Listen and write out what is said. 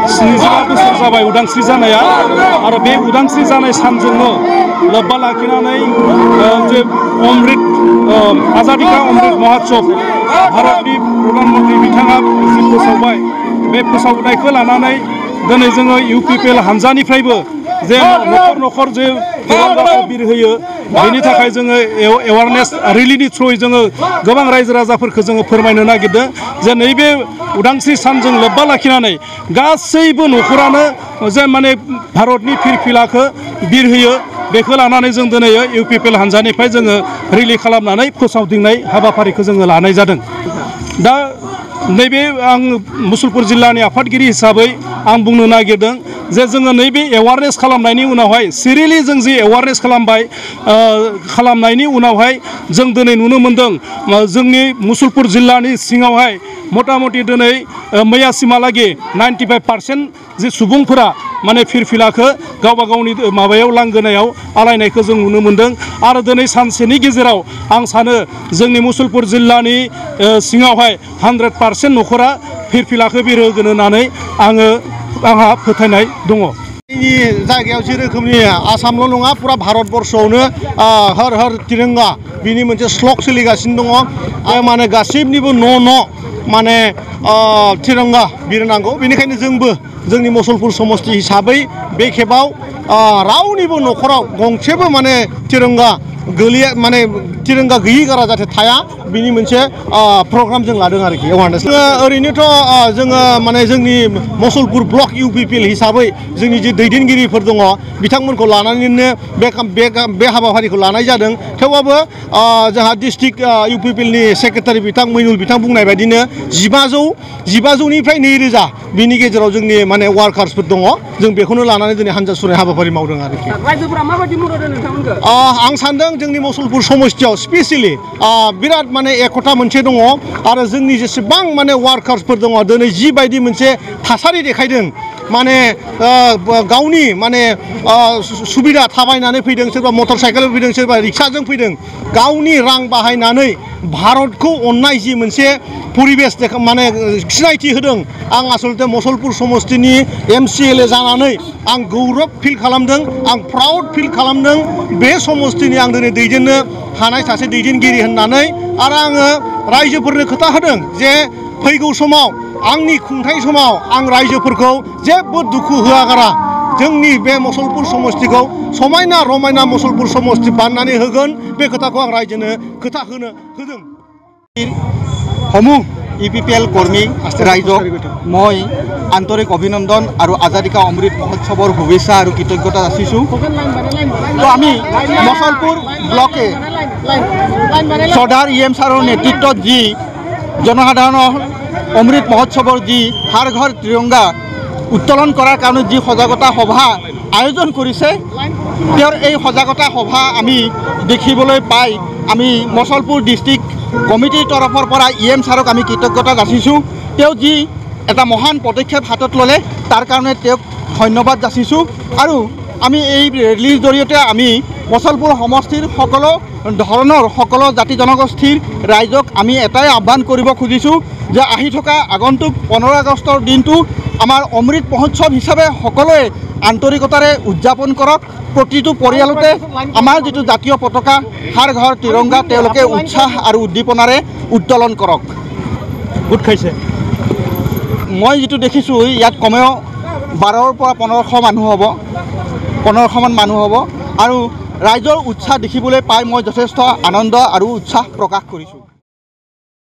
स्निजिबा बोसोर जाबाय उदांस्रि जानाया आरो बे उदांस्रि जानाय सानजोंनो लोब्बा लाखिनानै जे अमृत आजादी का अमृत महोत्सव भारतनि प्रधानमन्त्री बिथाङा जि फोसावबाय बे फोसावनायखौ लानानै दिनै जोङो UPPL हानजानिफ्रायबो जे न'खर न'खर जे तिरंगाखौ बिरहोयो बेनि थाखाय जोङो एवारनेस रेलिनि थ्रुयै जोङो गोबां रायजो राजाफोरखौ जोङो फोरमायनो नागिरदों जे नैबे उदांस्रि सानजों लोब्बा लाखिनानै गासैबो न'खरानो जे माने भारतनि फिरफिलाखौ बिरहोयो बेखौ लानानै जों दिनै UPPL हानजानिफ्राय जोङो रेलि खालामनानै फोसावदिंनाय हाबाफारिखौ जोङो लानाय जादों। दा नैबे आं मुसलपुर जिल्लानि आफादगिरि हिसाबै आं बुंनो नागिरदों जे जोङो नैबे एवारनेस खालामनायनि उनावहाय सिरियेलि जों जि एवारनेस खालामनायनि उनावहाय जों दिनै नुनो मोन्दों जोंनि मुसलपुर जिल्लानि सिङावहाय मथा मथि दिनै मैयासिमहालागै 95% जे सुबुंफोरा माने फिरफिलाखौ गावबा गावनि माबायाव लांगोनायाव आलायनायखौ जों नुनो मोन्दों आरो दिनै सानसेनि गेजेराव आं सानो जोंनि मुसलपुर जिल्लानि सिङावहाय 100% न'खरा फिरफिलाखौ बिरहोगोन होननानै आंहा फोथायनाय दङ। जोंनि जायगायाव जे रोखोमनि आसामल' नङा फुरा भारतबर्षआवनो हर हर तिरंगा बिनि मोनसे स्लग सोलिगासिनो दङ आरो माने गासैनिबो न' माने तिरंगा बिरनांगौ बेनिखायनो जोंबो जोंनि मुसलपुर समस्ति हिसाबै बे खेबाव रावनिबो न'खराव गंसेबो माने तिरंगा गोलैया माने तिरंगा गैयि गारा जाहाथे थाया बिनि मोनसे प्रग्राम जों लादों आरोखि एवारनेस ओरैनोथ' जोङो माने जोंनि मुसलपुर ब्लक UPPL हिसाबै जोंनि जे दैदेनगिरिफोर दङ बिथांमोनखौ लानानैनो बे हाबाफारिखौ लानाय जादों थेवबाबो जोंहा डिस्ट्रिक्ट UPPL नि सेक्रेटारि बिथां मैनुल बिथां बुंनाय बायदिनो 1500निफ्राय 2000 बिनि गेजेराव जोंनि माने वार्कार्सफोर दङ जों बेखौनो लानानै दिनै हानजा सुरनाय हाबाफारि मावदों आरोखि। रायजोफोरा माबायदि मदद होनो नोंथांमोनखौ? आं सानदों जोंनि मुसलपुर समस्तियाव स्पेसियेलि बिराद माने एकता मोनसे दङ आरो जोंनि जेसेबां माने वार्कार्सफोर दङ दिनै जिबायदि मोनसे थासारि देखायदों माने गावनि माने सुबिदा थाबायनानै फैदों सोरबा मटर साइकेलजों फैदों सोरबा रिक्साजों फैदों गावनि रां बाहायनानै भारतखौ अननाय जि मोनसे परिबेस माने सिनायथि होदों आं आसलते मुसलपुर समस्तिनि MCLA जानानै आं गौरब फिल खालामदों आं प्राउड फिल खालामदों बे समस्तिनि आं दिनै दैदेननो हानाय सासे दैदेनगिरि होननानै आरो आङो रायजोफोरनो खोथा होदों जे फैगौ समाव आंनि खुंथाय समाव आं रायजोफोरखौ जेबो दुखु होआगारा जोंनि बे मुसलपुर समस्तिखौ समायना रमायना मुसलपुर समस्ति बानायनानै होगोन बे खोथाखौ आं रायजोनो खोथा होदों। সমূহ UPPL কৰ্মী ৰাইজক মই আন্তৰিক অভিনন্দন আৰু আজাদী কা অমৃত মহোৎসৱৰ শুভেচ্ছা আৰু কৃতজ্ঞতা যাচিছোঁ। তো আমি মুছলপুৰ ব্লকে চৰ্দাৰ EM ছাৰৰ নেতৃত্বত যি জনসাধাৰণৰ অমৃত মহোৎসৱৰ যি হৰ ঘৰ তিৰংগা উত্তোলন কৰাৰ কাৰণে যি সজাগতা সভা আয়োজন কৰিছে তেওঁৰ এই সজাগতা সভা আমি দেখিবলৈ পাই আমি মুছলপুৰ ডিষ্ট্ৰিক্ট কমিটিৰ তৰফৰ পৰা EM ছাৰক আমি কৃতজ্ঞতা যাচিছোঁ। তেওঁ যি এটা মহান পদক্ষেপ হাতত ল'লে তাৰ কাৰণে তেওঁক ধন্যবাদ যাচিছোঁ আৰু আমি এই ৰেলীৰ জৰিয়তে আমি মুছলপুৰ সমষ্টিৰ সকলো জাতি জনগোষ্ঠীৰ ৰাইজক আমি এটাই আহ্বান কৰিব খুজিছোঁ যে আহি থকা আগন্তুক 15 আগষ্টৰ দিনটো আমাৰ অমৃত মহোৎসৱ হিচাপে সকলোৱে আন্তৰিকতাৰে উদযাপন কৰক। প্ৰতিটো পৰিয়ালতে আমাৰ যিটো জাতীয় পতাকা হৰ ঘৰ তিৰংগা তেওঁলোকে উৎসাহ আৰু উদ্দীপনাৰে উত্তোলন কৰক। গোট খাইছে মই যিটো দেখিছোঁ ইয়াত কমেও 12ৰ পৰা 1500 মানুহ হ'ব 1500 মান মানুহ হ'ব আৰু ৰাইজৰ উৎসাহ দেখিবলৈ পাই মই যথেষ্ট আনন্দ আৰু উৎসাহ প্ৰকাশ কৰিছোঁ।